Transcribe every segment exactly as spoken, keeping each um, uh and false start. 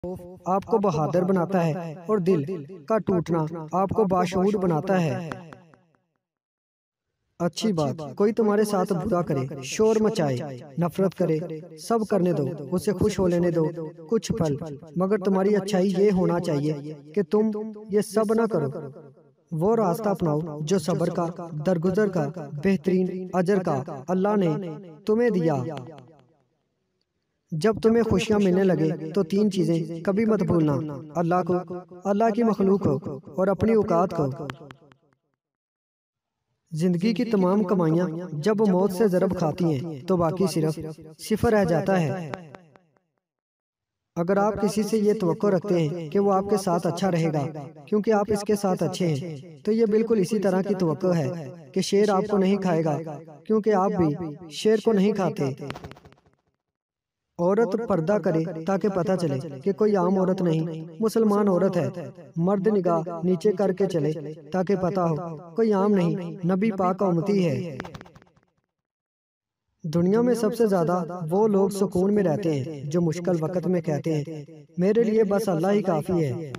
आपको बहादुर बनाता है और दिल का टूटना आपको बाशऊर बनाता है। अच्छी बात, कोई तुम्हारे साथ बुरा करे, शोर मचाए, नफरत करे, सब करने दो, उसे खुश हो लेने दो कुछ पल, मगर तुम्हारी अच्छाई ये होना चाहिए कि तुम ये सब ना करो। वो रास्ता अपनाओ जो सब्र का, दरगुजर का, बेहतरीन अजर का अल्लाह ने तुम्हें दिया। जब तुम्हें खुशियां मिलने लगे तो तीन चीजें कभी मत भूलना, अल्लाह को, अल्लाह की मखलूक को और अपनी औकात को। जिंदगी की तमाम कमाइयां जब मौत से जरब खाती हैं तो बाकी सिर्फ सिफर रह जाता है। अगर आप किसी से ये तवक्को रखते हैं कि वो आपके साथ अच्छा रहेगा क्योंकि आप इसके साथ अच्छे हैं, तो ये बिल्कुल इसी तरह की तवक्को है कि शेर आपको नहीं खाएगा क्योंकि आप भी शेर को नहीं खाते। औरत पर्दा करे ताकि पता चले कि कोई आम औरत नहीं, मुसलमान औरत है। मर्द निगाह नीचे करके चले ताकि पता हो कोई आम नहीं, नबी पाक का उम्मती है। दुनिया में सबसे ज्यादा वो लोग सुकून में रहते हैं जो मुश्किल वक्त में कहते हैं मेरे लिए बस अल्लाह ही काफी है।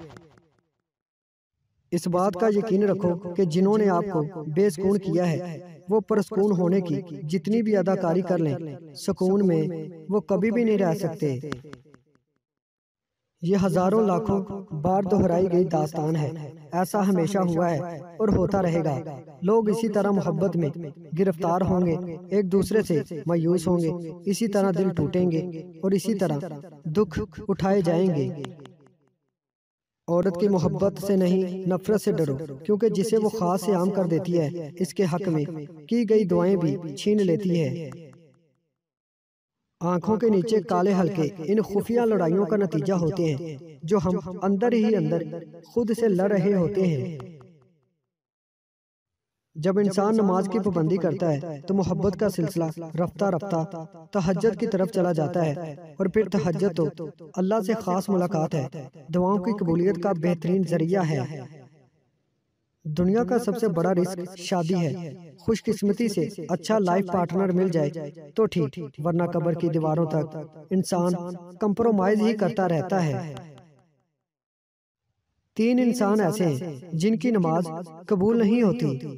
इस बात का यकीन रखो कि जिन्होंने आपको बेसुकून किया है वो परसुकून होने की जितनी भी अदाकारी कर लें, सुकून में वो कभी भी नहीं रह सकते। ये हजारों लाखों बार दोहराई गई दास्तान है। ऐसा हमेशा हुआ है और होता रहेगा। लोग इसी तरह मोहब्बत में गिरफ्तार होंगे, एक दूसरे से मायूस होंगे, इसी तरह दिल टूटेंगे और इसी तरह दुख उठाए जाएंगे। औरत की मोहब्बत से नहीं, नफरत से डरो, क्योंकि जिसे वो खास से आम कर देती है इसके हक में की गई दुआएं भी छीन लेती है। आंखों के नीचे काले हल्के इन खुफिया लड़ाइयों का नतीजा होते हैं जो हम अंदर ही अंदर खुद से लड़ रहे होते हैं। जब इंसान नमाज की पाबंदी करता है तो मोहब्बत का सिलसिला रफ्ता रफ्ता तहज्जुद की तरफ चला जाता है, और फिर तहज्जुद तो अल्लाह से खास मुलाकात है, दुआओं की कबूलियत का बेहतरीन जरिया है। दुनिया का सबसे बड़ा रिस्क शादी है। खुशकिस्मती से अच्छा लाइफ पार्टनर मिल जाए तो ठीक, वरना कब्र की दीवारों तक इंसान कंप्रोमाइज ही करता रहता है। तीन इंसान ऐसे हैं जिनकी नमाज कबूल नहीं होती।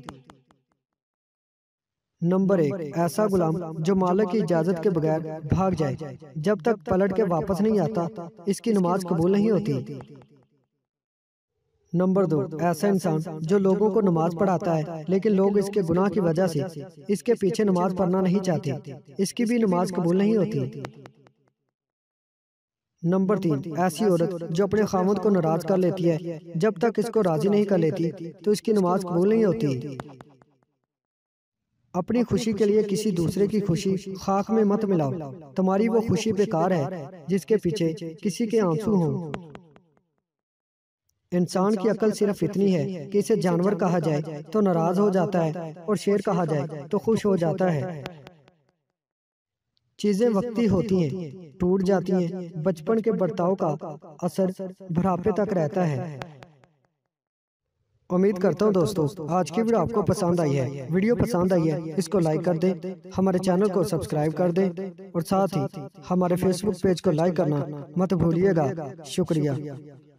नंबर एक, ऐसा गुलाम जो मालिक की इजाजत के बगैर भाग जाए, जब तक पलट के वापस नहीं आता इसकी नमाज कबूल नहीं होती। नंबर दो, ऐसा इंसान जो लोगों को नमाज पढ़ाता है लेकिन लोग इसके गुनाह की वजह से इसके पीछे नमाज पढ़ना नहीं चाहते, इसकी भी नमाज कबूल नहीं होती। नंबर तीन, ऐसी औरत जो अपने खामद को नाराज कर लेती है, जब तक इसको राजी नहीं कर लेती तो इसकी नमाज कबूल नहीं होती। अपनी खुशी के लिए किसी दूसरे की खुशी खाक में मत मिलाओ, तुम्हारी वो खुशी बेकार है जिसके पीछे किसी के आंसू हों। इंसान की अकल सिर्फ इतनी है कि इसे जानवर कहा जाए तो नाराज हो जाता है और शेर कहा जाए तो खुश हो जाता है। चीजें वक्ती होती हैं, टूट जाती हैं, बचपन के बर्ताव का असर बुढ़ापे तक रहता है। उम्मीद करता हूँ दोस्तों आज की वीडियो आपको पसंद आई है। वीडियो पसंद आई है इसको लाइक कर दें, हमारे चैनल को सब्सक्राइब कर दें और साथ ही हमारे फेसबुक पेज को लाइक करना मत भूलिएगा। शुक्रिया।